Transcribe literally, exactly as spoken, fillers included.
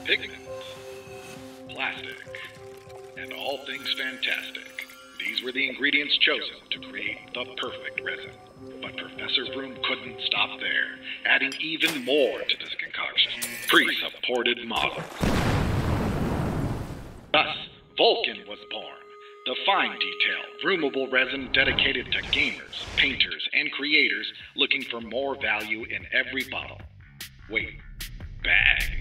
pigment, plastic, and all things fantastic. These were the ingredients chosen to create the perfect resin. But Professor Vroom couldn't stop there, adding even more to this concoction. Pre-supported models. Thus, Vulcan was born. The fine detail, vroomable resin dedicated to gamers, painters, and creators looking for more value in every bottle. Wait, bag.